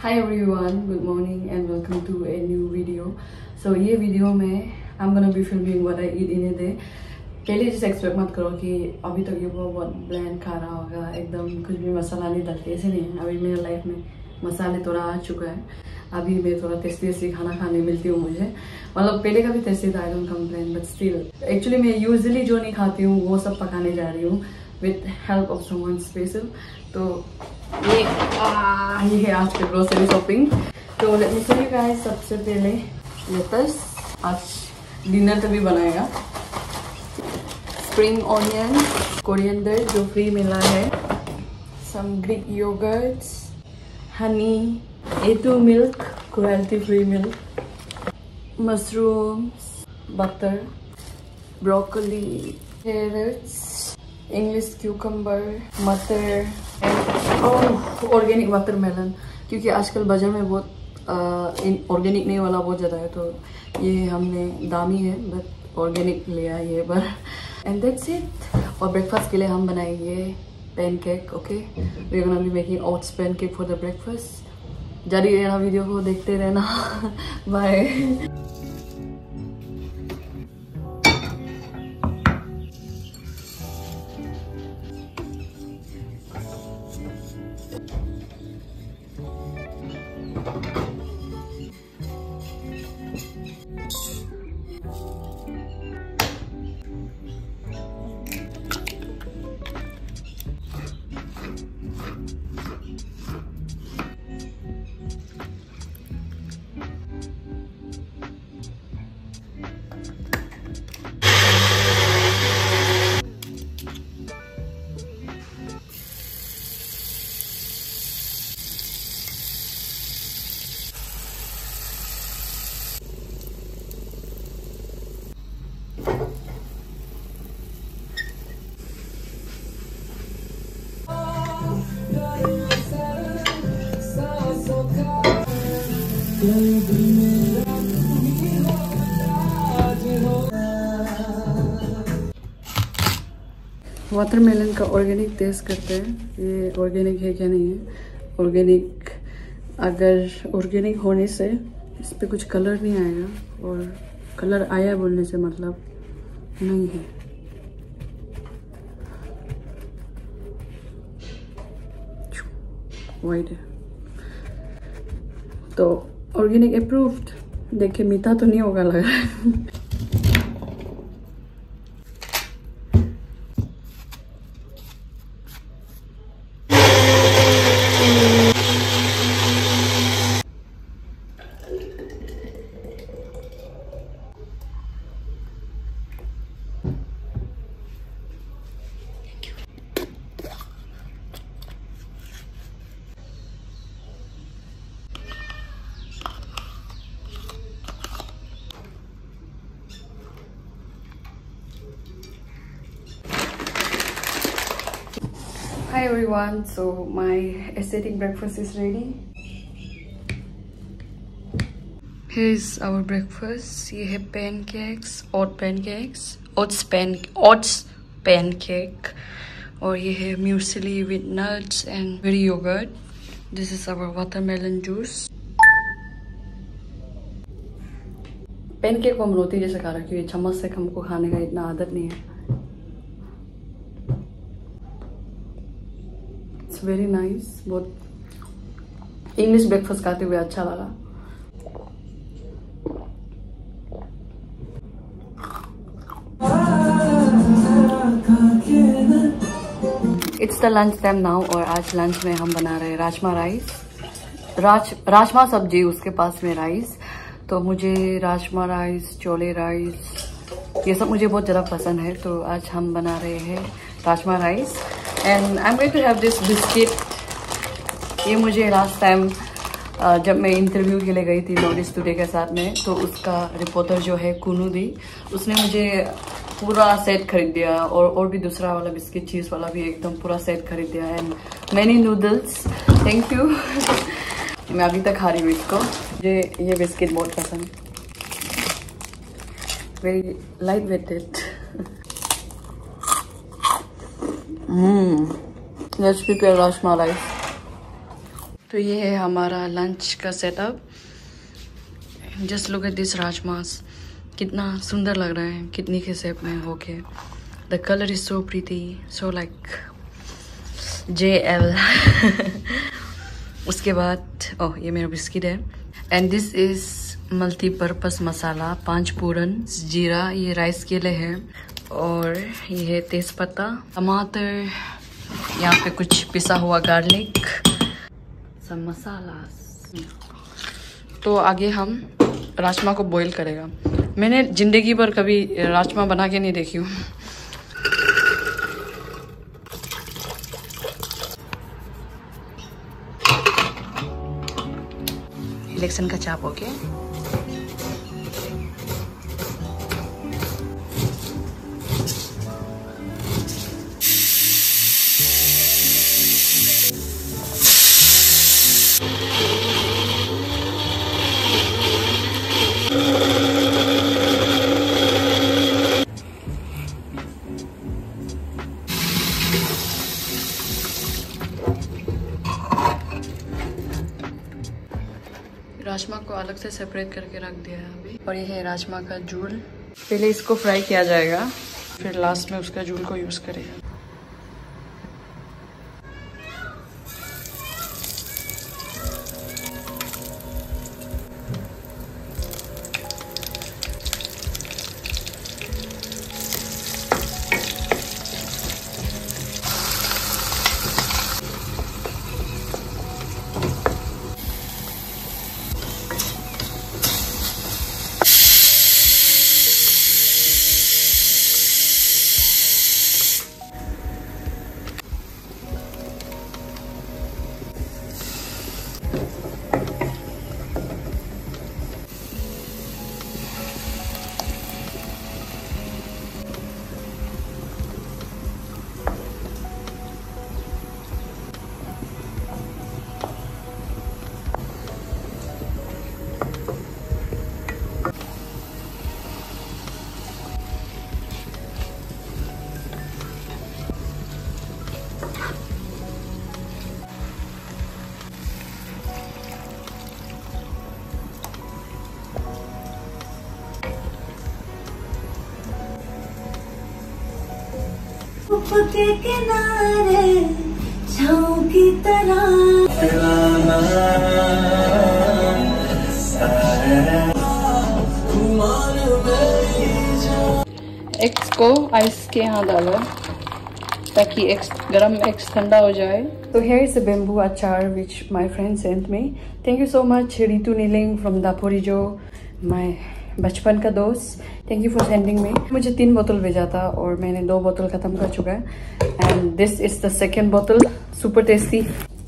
Hi everyone, good morning and welcome to a new video. So ये video में I'm gonna be filming what I eat in a day. पहले जैसे expect मत करो कि अभी तक ये बहुत ब्लैंड खा रहा होगा, एकदम कुछ भी मसाला नहीं डालते, ऐसे नहीं है। अभी मेरे लाइफ में मसाले थोड़ा आ चुका है, अभी मैं थोड़ा टेस्टी खाना खाने मिलती हूँ मुझे। मतलब पहले का भी टेस्टी था, I don't complain, but still actually मैं यूजुअली जो नहीं खाती हूँ वो सब पकाने जा रही हूँ with help of someone special. तो ये है आज की ग्रोसरी शॉपिंग। तो let me show you guys. सबसे पहले लेट्स, आज डिनर तभी बनाएगा। स्प्रिंग ऑनियन, कोरिएंडर जो फ्री मिला है, some Greek yoghurts, honey, A2 milk, cruelty free milk, mushrooms, butter, broccoli, carrots, English cucumber, मटर एंड ऑर्गेनिक वाटरमेलन, क्योंकि आजकल बाजार में बहुत ऑर्गेनिक नहीं वाला बहुत ज़्यादा है, तो ये हमने दामी है बट ऑर्गेनिक लिया है ये बार। And that's it. और ब्रेकफास्ट के लिए हम बनाएंगे pancake. Okay, we are gonna be making oats pancake for the breakfast. जारी रहना, वीडियो को देखते रहना। बाय। वाटरमेलन का ऑर्गेनिक टेस्ट करते हैं, ये ऑर्गेनिक है क्या नहीं है। ऑर्गेनिक, अगर ऑर्गेनिक होने से इस पे कुछ कलर नहीं आएगा, और कलर आया बोलने से मतलब नहीं है। वाइट है तो ऑर्गेनिक अप्रूव्ड। देखिए मीठा तो नहीं होगा लग रहा है। Hi everyone, so my aesthetic breakfast is ready. Here's our breakfast. ये है pancakes, oats pancake, और ये है muesli with nuts and Greek yogurt. This is our watermelon juice. Pancake को हम रोटी जैसे खा रहे हैं, क्योंकि चम्मच से हमको खाने का इतना आदत नहीं है। It's very nice, बहुत इंग्लिश ब्रेकफास्ट खाते हुए अच्छा लगा। It's the lunch time now, और आज लंच में हम बना रहे हैं राजमा राइस, राजमा सब्जी, उसके पास में राइस। तो मुझे राजमा राइस, छोले राइस, ये सब मुझे बहुत ज़्यादा पसंद है, तो आज हम बना रहे हैं rajma rice. And I am going to have this biscuit. ये मुझे लास्ट टाइम जब मैं इंटरव्यू के लिए गई थी नॉर्थ ईस्ट टुडे के साथ में, तो उसका रिपोर्टर जो है कुनू दी, उसने मुझे पूरा सेट खरीद दिया, और भी दूसरा वाला बिस्किट, चीज़ वाला भी एकदम पूरा सेट खरीद दिया। And many noodles, thank you. मैं अभी तक खा रही हूँ इसको, मुझे ये बिस्किट बहुत पसंद, very light weighted. Let's prepare rajma rice. तो ये है हमारा लंच का setup. Just look at this rajmas, कितना सुंदर लग रहा है, कितनी के शेप में होके। The colour is so pretty, so like JL। उसके बाद ओह ये मेरा बिस्किट है। And this is multipurpose masala, 5 पूरन जीरा, ये राइस के लिए है। और ये है तेजपत्ता, टमाटर, यहाँ पे कुछ पिसा हुआ गार्लिक, सब मसाला। तो आगे हम राजमा को बॉईल करेगा। मैंने जिंदगी भर कभी राजमा बना के नहीं देखी हूँ। इलेक्शन का चाप ओके। राजमा को अलग से सेपरेट करके रख दिया है अभी। और ये है राजमा का झोल। पहले इसको फ्राई किया जाएगा, फिर लास्ट में उसका झोल को यूज करेगा। के किनारे छाँव की तरह एग्स को आइस के यहाँ डालो ताकि एग्स गरम एग्स ठंडा हो जाए। तो here is a bamboo achar which my friend sent me. Thank you so much Ritu Niling from Daporejo, my बचपन का दोस्त। Thank you for sending me. मुझे 3 बोतल भेजा था और मैंने 2 बोतल खत्म कर चुका है। And this is the second बोतल, सुपर टेस्टी।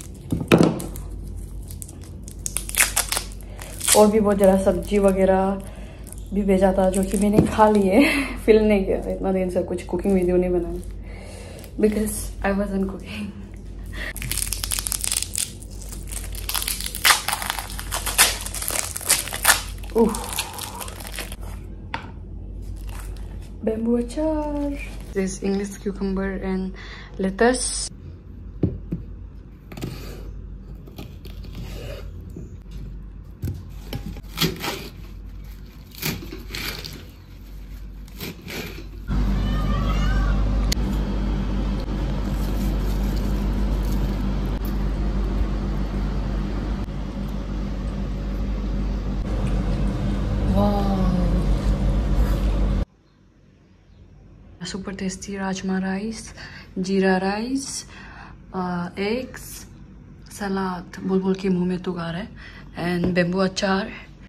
और भी बहुत ज़्यादा सब्जी वगैरह भी भेजा था जो कि मैंने खा लिए। फिल्म नहीं किया, इतना दिन से कुछ कुकिंग वीडियो नहीं बनाया because I wasn't cooking. Bamboo achar. This English cucumber and lettuce. Super tasty rajma rice, jeera rice, eggs, salad, बुलबुल के मुंह में तुगा रहा है, and bamboo achar.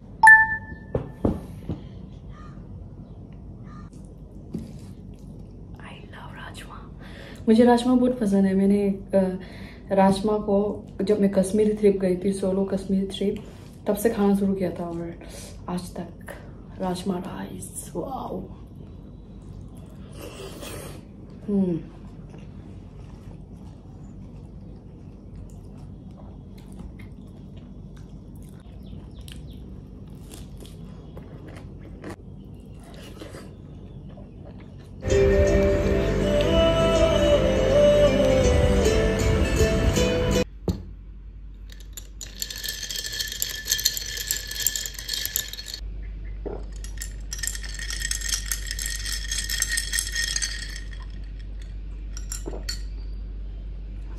I love rajma. मुझे राजमा बहुत पसंद है। मैंने राजमा को जब मैं कश्मीरी ट्रिप गई थी, सोलो कश्मीरी ट्रिप, तब से खाना शुरू किया था और आज तक rajma rice. Wow.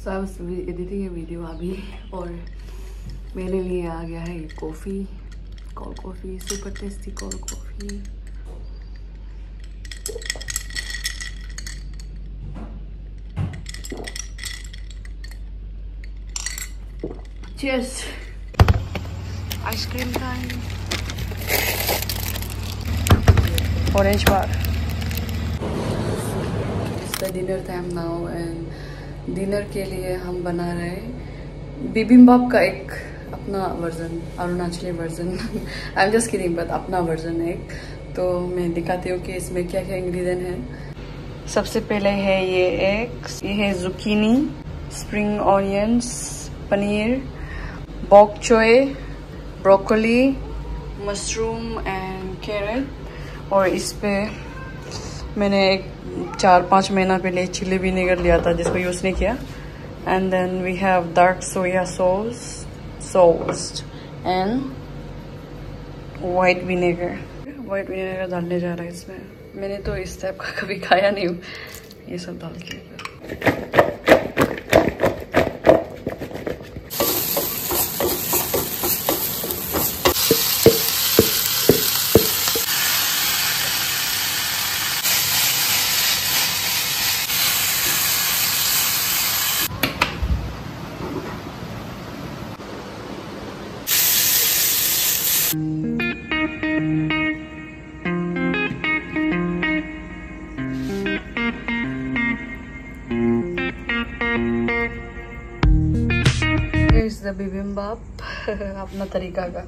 So I was editing ये वीडियो अभी, और मेरे लिए आ गया है coffee, cold coffee, super tasty cold coffee. Cheers. Ice cream time, orange bar. It's the dinner time now and dinner के लिए हम बना रहे हैं बिबिम्बाप का एक अपना version, Arunachali version. I am just kidding, but अपना वर्जन है एक। तो मैं दिखाती हूँ कि इसमें क्या क्या इंग्रेडिएंट है। सबसे पहले है ये एग्स, ये है zucchini, spring onions, paneer, bok choy, broccoli, mushroom and carrot. और इस पे मैंने एक 4-5 महीना पहले चिली विनेगर लिया था जिसको यूज़ नहीं किया। And then we have dark soya sauce and white vinegar. White vinegar डालने जा रहा है इसमें। मैंने तो इस टाइप का कभी खाया नहीं हूँ, ये सब डाल के। Here's the bibimbap अपना तरीका का।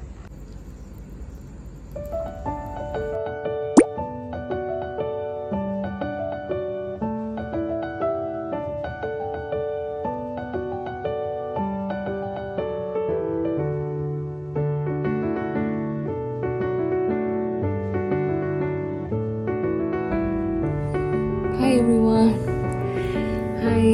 Hi everyone. Hi.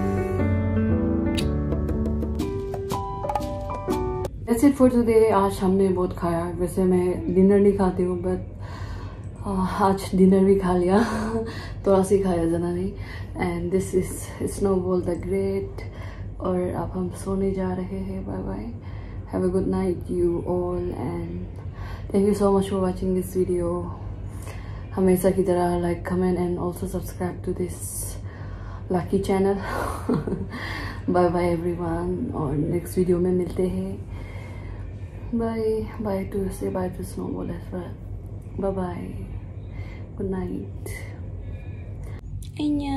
That's it for today. आज हमने बहुत खाया। वैसे मैं डिनर नहीं खाती हूँ, बट आज डिनर भी खा लिया। थोड़ा सी खाया ज़्यादा नहीं। And this is Snowball the great. और अब हम सोने जा रहे हैं। Bye bye, have a good night you all, and thank you so much for watching this video. हमेशा की तरह like, comment and also subscribe to this lucky channel. Bye bye everyone, और नेक्स्ट वीडियो में मिलते हैं। Bye to Snowball as well. Bye bye, good night.